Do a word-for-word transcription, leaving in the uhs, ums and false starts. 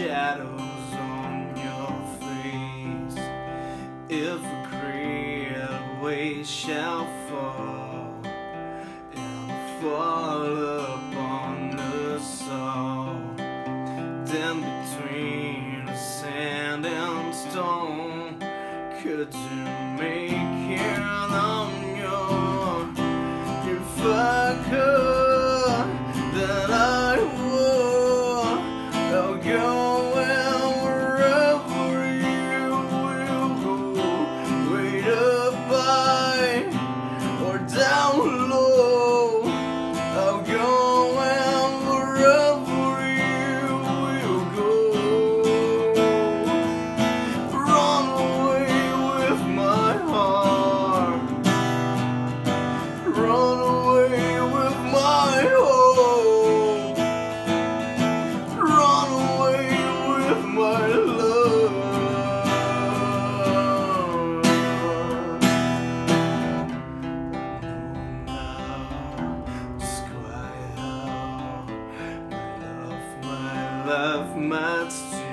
shadows on your face. If a great weight shall fall, and fall upon us all, then between sand and stone, could you make it on your? If I could, then I would. I'll go and wherever you will go, way up high or down low. I'll go and wherever you will go. Run away with my heart. Run away with my hope. Run away with my love. Now, just quiet out. My love, my love, my